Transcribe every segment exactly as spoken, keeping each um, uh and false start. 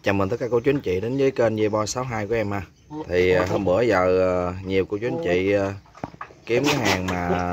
Chào mừng tất cả cô chú anh chị đến với kênh Dê Bo sáu hai của em ha. Thì hôm bữa giờ nhiều cô chú anh chị kiếm cái hàng mà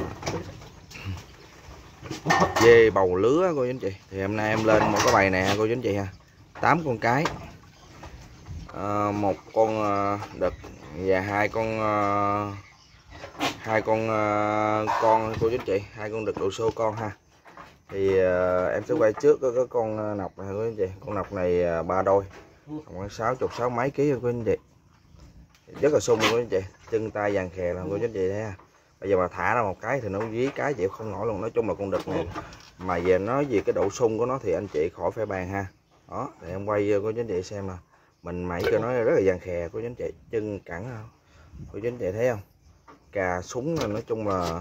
dê bầu lứa cô chú anh chị. Thì hôm nay em lên một cái bầy này cô chú anh chị ha. tám con cái. À, một con đực và hai con hai con con cô chú anh chị, hai con đực đầu xô con ha. Thì uh, em sẽ quay trước có, có con nọc này cô anh chị. Con nọc này uh, ba đôi khoảng sáu chục sáu mấy ký cô anh chị, rất là sung cô anh chị, chân tay vàng khè là cô anh chị thấy ha. Bây giờ mà thả ra một cái thì nó dí cái chịu không nổi luôn. Nói chung là con đực này mà về nói về cái độ sung của nó thì anh chị khỏi phải bàn ha. Đó thì em quay cô anh chị xem là mình mày cho nó rất là vàng khè cô anh chị, chân cẳng không cô anh chị thấy không, cà súng là nói chung là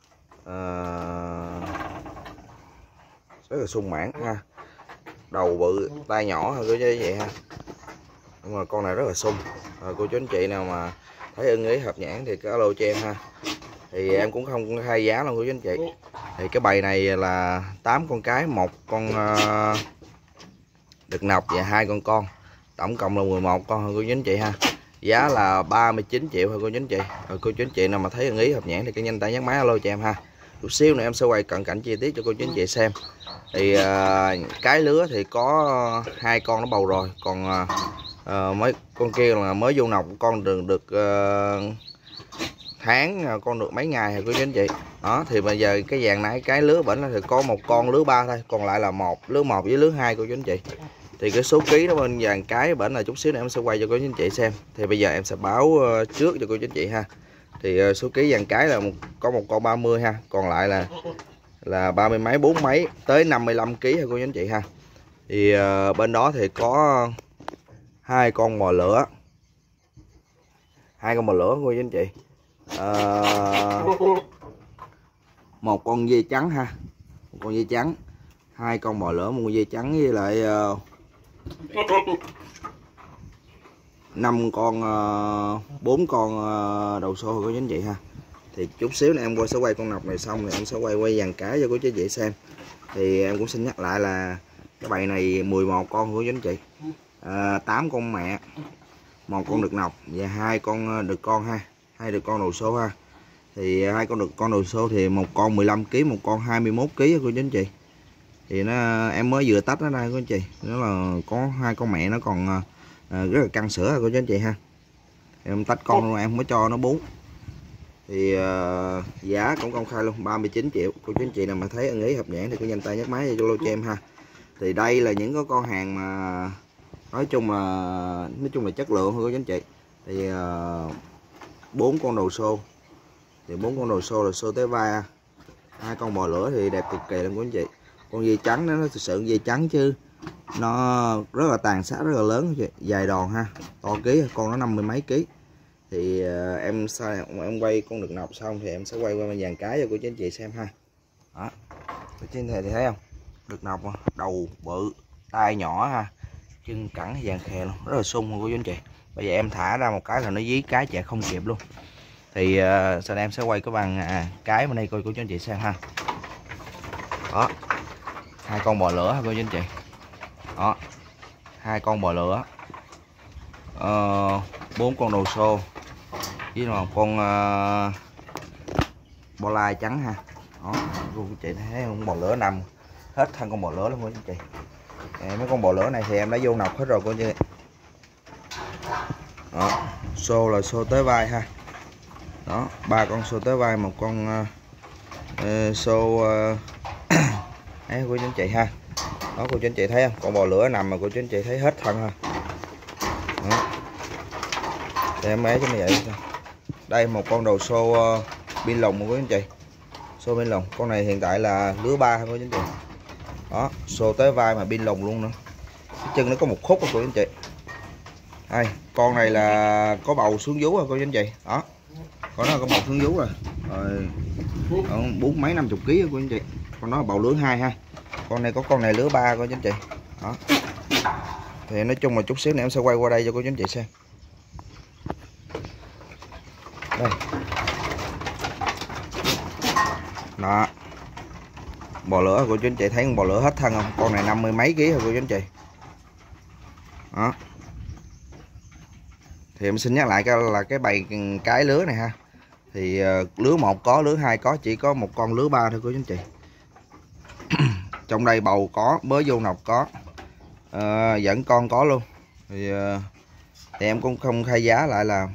uh, rất là sung mãn ha, đầu bự tay nhỏ hơn cô chú anh chị ha. Nhưng mà con này rất là sung. Rồi cô chú anh chị nào mà thấy ưng ý hợp nhãn thì cứ alo cho em ha. Thì em cũng không khai giá luôn cô chú anh chị. Thì cái bầy này là tám con cái, một con uh, đực nọc và hai con con, tổng cộng là mười một con thôi cô chú anh chị ha. Giá là ba mươi chín triệu thôi cô chú anh chị. Rồi cô chú anh chị nào mà thấy ưng ý hợp nhãn thì cứ nhanh tay nhắn máy alo cho em ha. Chút xíu nữa em sẽ quay cận cảnh chi tiết cho cô chú anh chị xem. Thì uh, cái lứa thì có hai con nó bầu rồi, còn uh, uh, mấy con kia là mới vô nọc, con được được uh, tháng, con được mấy ngày rồi cô chú anh chị. Đó thì bây giờ cái vàng nãy cái lứa bển thì có một con lứa ba thôi, còn lại là một lứa một với lứa hai cô chú anh chị. Thì cái số ký nó bên vàng cái bển là chút xíu nữa em sẽ quay cho cô chú anh chị xem. Thì bây giờ em sẽ báo uh, trước cho cô chú anh chị ha. Thì uh, số ký vàng cái là một, có một con ba mươi ha, còn lại là là ba mươi mấy bốn mấy tới năm mươi lăm ký ha cô chú anh chị ha. Thì uh, bên đó thì có hai con bò lửa, hai con bò lửa cô chú anh chị, uh, một con dê trắng ha, một con dê trắng, hai con bò lửa, một con dê trắng với lại uh, năm con bốn uh, con uh, đầu xô cô chú anh chị ha. Thì chút xíu này em qua sẽ quay con nọc này xong thì em sẽ quay quay dàn cái cho cô chú anh chị xem. Thì em cũng xin nhắc lại là cái bầy này mười một con của chú anh chị, à, tám con mẹ, một con đực nọc và hai con đực con ha, hai đực con đầu xô ha. Thì hai con đực con đầu xô thì một con mười lăm ký, một con hai mươi mốt ký của chú anh chị. Thì nó em mới vừa tách nó đây cô anh chị, nó là có hai con mẹ nó còn à, rất là căng sữa của chú anh chị ha. Em tách con luôn, em không có cho nó bú. Thì uh, giá cũng công khai luôn, ba mươi chín triệu. Cô chú anh chị nào mà thấy ưng ý hợp nhãn thì cứ nhanh tay nhấc máy cho lô cho em ha. Thì đây là những cái con hàng mà nói chung là nói chung là chất lượng thôi cô chú anh chị. Thì bốn uh, con đầu xô, thì bốn con đầu xô là xô tới vai, hai con bò lửa thì đẹp cực kỳ luôn cô anh chị. Con dê trắng đó, nó thực sự dê trắng chứ nó rất là tàn sát, rất là lớn chị, dài đòn ha, to ký, con nó năm mươi mấy ký. Thì uh, em sai em quay con đực nọc xong thì em sẽ quay qua dàn cái cho cô chú anh chị xem ha. Đó, trên này thì thấy không, đực nọc đầu bự, tay nhỏ ha, chân cẳng vàng khè luôn, rất là sung luôn cô chú anh chị. Bây giờ em thả ra một cái là nó dí cái chạy không kịp luôn. Thì uh, sau đây em sẽ quay cái bằng à, cái bên đây coi cô chú anh chị xem ha. Đó, hai con bò lửa ha cô chú anh chị. Đó, hai con bò lửa, bốn uh, con đầu xô với một con uh, bò lai trắng ha. Đó, cô chị thấy con bò lửa nằm hết thân con bò lửa luôn cô chú chị. À, mấy con bò lửa này thì em đã vô nọc hết rồi cô chị. Đó, xô là xô tới vai ha. Đó, ba con xô tới vai, một con uh, uh, xô uh, ấy cô chú anh chị ha. Đó cô chú anh chị thấy không, con bò lửa nằm mà cô chú anh chị thấy hết thân ha. Đó, để em bé cho nó vậy. Đây một con đầu xô uh, pin lồng của cô chú anh chị, xô pin lồng, con này hiện tại là lứa ba thôi cô chú anh chị. Đó, xô tới vai mà pin lồng luôn nữa, cái chân nó có một khúc của cô chú anh chị. Đây, con này là có bầu xuống vú rồi cô chú anh chị. Đó, con nó có bầu xuống vú rồi, rồi bốn mấy năm chục ký của cô anh chị. Con nó là bầu lứa hai ha, con này có con này lứa ba cô chú anh chị. Đó, thì nói chung là chút xíu nữa em sẽ quay qua đây cho cô chú anh chị xem. Đây, đó, bò lửa cô chú anh chị thấy con bò lửa hết thân không, con này năm mươi mấy ký rồi cô chú anh chị. Đó. Thì em xin nhắc lại cái là cái bầy cái lứa này ha. Thì uh, lứa một có, lứa hai có, chỉ có một con lứa ba thôi cô chú anh chị. Trong đây bầu có, mới vô nọc có, uh, dẫn con có luôn. Thì, uh, thì em cũng không khai giá lại là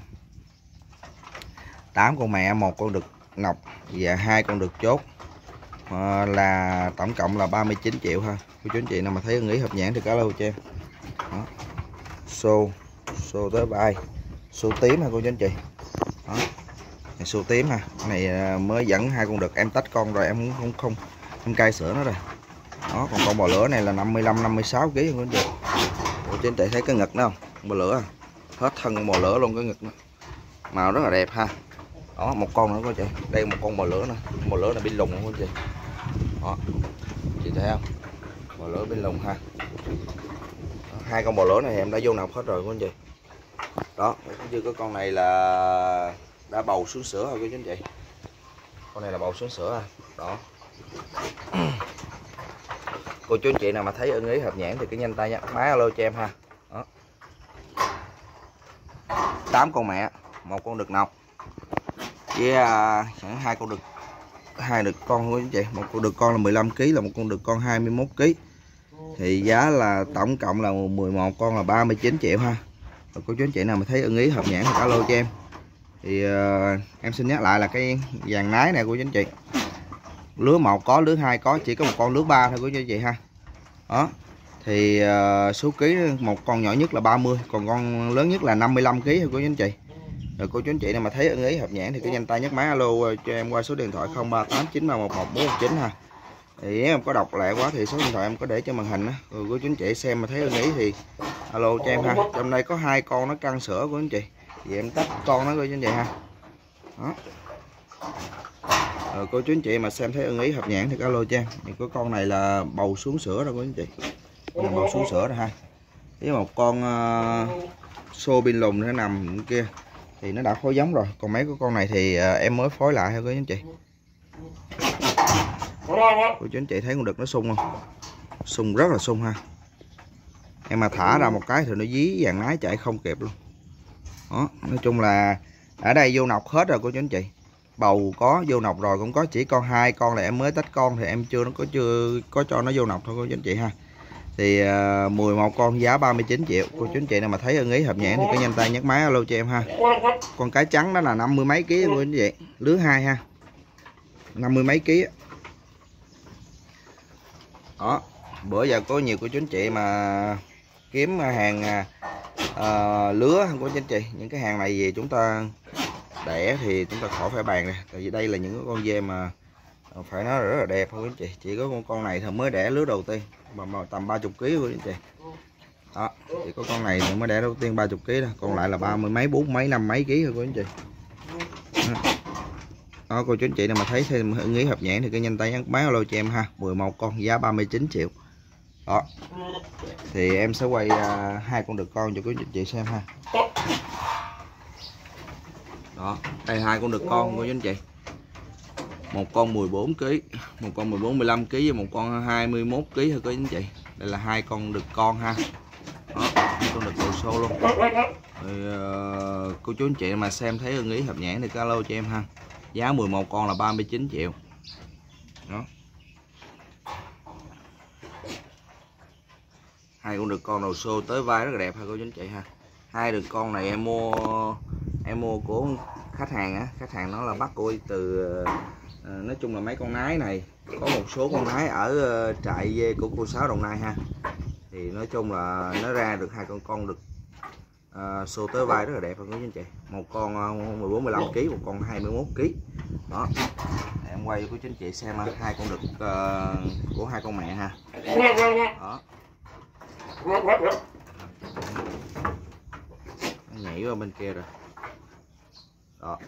tám con mẹ, một con đực nọc và hai con đực chốt, uh, là tổng cộng là ba mươi chín triệu ha. Cô chú anh chị nào mà thấy ưng ý hợp nhãn thì cá lâu cho em. Đó. Xô, xô tới vai, xô tím ha cô chú anh chị. Đó. Này xô tím ha. Cái này mới dẫn hai con đực, em tách con rồi, em không không em cai sữa nó rồi. Đó, còn con bò lửa này là năm mươi lăm năm mươi sáu ký cô chú anh chị. Cô chú anh chị thấy cái ngực nó không? Bò lửa hết thân con bò lửa luôn, cái ngực nó. Màu rất là đẹp ha. Đó, một con nữa cô chị. Đây một con bò lửa nữa, bò lửa này bên lùng cô chị. Đó. Chị thấy không? Bò lửa bên lùng ha. Đó, hai con bò lửa này em đã vô nọc hết rồi cô anh chị. Đó, như có con này là đã bầu xuống sữa rồi cô chú anh chị. Con này là bầu xuống sữa ha. Đó. Cô chú anh chị nào mà thấy ưng ý hợp nhãn thì cứ nhanh tay nhé, máy alo cho em ha. Đó. tám con mẹ, một con đực nọc với uh, hai con đực, hai đực con cô chú anh chị. Một con đực con là mười lăm ký, là một con đực con hai mươi mốt ký. Thì giá là tổng cộng là mười một con là ba mươi chín triệu ha. Rồi cô chú anh chị nào mà thấy ưng ý hợp nhãn thì alo cho em. Thì uh, em xin nhắc lại là cái vàng nái này cô chú anh chị. Lứa một có, lứa hai có, chỉ có một con lứa ba thôi cô chú anh chị ha. Đó. Thì uh, số ký một con nhỏ nhất là ba mươi, còn con lớn nhất là năm mươi lăm ký thôi cô chú anh chị. Rồi cô chú anh chị nào mà thấy ưng ý hợp nhãn thì cứ nhanh tay nhấc máy alo cho em qua số điện thoại không ba tám chín ba một một bốn một chín ha. Thì em có đọc lẹ quá thì số điện thoại em có để trên màn hình á. Rồi cô chú anh chị xem mà thấy ưng ý thì alo cho em ha. Trong đây có hai con nó căng sữa của anh chị. Thì em tách con nó cô chú anh chị ha. Đó. Rồi cô chú anh chị mà xem thấy ưng ý hợp nhãn thì alo cho em. Thì có con này là bầu xuống sữa rồi cô chú anh chị. Là bầu xuống sữa rồi ha. Với một con uh, xô bin lùn nó nằm kia thì nó đã phối giống rồi. Còn mấy cái con này thì uh, em mới phối lại thôi cô chú anh chị. Cô chú anh chị thấy con đực nó sung không? Sung rất là sung ha. Em mà thả ra một cái thì nó dí vàng nái chạy không kịp luôn. Đó, nói chung là ở đây vô nọc hết rồi cô chú anh chị. Bầu có vô nọc rồi cũng có, chỉ con hai con là em mới tách con thì em chưa nó có chưa có cho nó vô nọc thôi cô chú anh chị ha. Thì uh, mười một con giá ba mươi chín triệu. Cô chú anh chị nào mà thấy ưng ý hợp nhãn thì cứ nhanh tay nhấc máy alo cho em ha. Con cái trắng đó là năm mươi mấy ký cô chú anh chị. Lứa hai ha. năm mươi mấy ký. Đó, bữa giờ có nhiều cô chú anh chị mà kiếm hàng uh, lứa của chú anh chị. Những cái hàng này về chúng ta đẻ thì chúng ta khỏi phải bàn nè. Tại vì đây là những con dê mà phải nói rất là đẹp thôi anh chị. Chỉ có con con này thì mới đẻ lứa đầu tiên mà, mà tầm ba mươi ký thôi anh chị. Đó, chỉ có con này thì mới đẻ đầu tiên ba mươi ký đó, còn lại là ba mươi mấy, bốn mấy, năm mấy ký thôi cô anh chị. Đó. Đó, cô chú anh chị nào mà thấy thêm ưng ý hợp nhãn thì cứ nhanh tay nhắn máy alo cho em ha. mười một con giá ba mươi chín triệu. Đó. Thì em sẽ quay uh, hai con đực con cho cô chú anh chị xem ha. Đó, đây hai con đực con cô chú anh chị. Một con mười bốn ký, một con mười bốn mười lăm ký và một con hai mươi mốt ký thôi cô chú anh chị. Đây là hai con đực con ha. Đó, hai con đực đầu xô luôn. Rồi, uh, cô chú anh chị mà xem thấy ưng ý hợp nhãn thì alo cho em ha. Giá mười một con là ba mươi chín triệu. Đó. Hai con đực con đầu xô tới vai rất là đẹp ha cô chú anh chị ha. Hai đực con này em mua em mua của khách hàng á, khách hàng nó là bắt ui từ uh, nói chung là mấy con nái này có một số con nái ở uh, trại dê của cô Sáu Đồng Nai ha. Thì nói chung là nó ra được hai con con đực uh, xô tới vai rất là đẹp ha cô chú anh chị. Một con uh, mười bốn mười lăm ký, một con hai mươi mốt ký. Đó. Để em quay cho cô chú anh chị xem uh, hai con đực uh, của hai con mẹ ha. Đó. Nó nhảy qua bên kia rồi. Đó.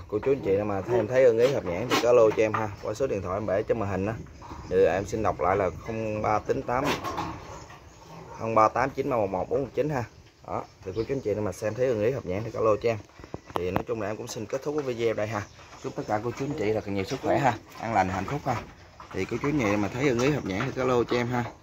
cô chú anh chị mà thấy em thấy ưng ý hợp nhãn thì có alo cho em ha, qua số điện thoại em để trên màn hình đó. Thì em xin đọc lại là không ba chín tám không ba tám chín ba một một bốn một chín ha. Đó, thì cô chú anh chị mà xem thấy ưng ý hợp nhãn thì có alo cho em. Thì nói chung là em cũng xin kết thúc cái video đây ha. Chúc tất cả cô chú anh chị là nhiều sức khỏe ha, an lành hạnh phúc ha. Thì cô chú anh chị mà thấy ưng ý hợp nhãn thì có alo cho em ha.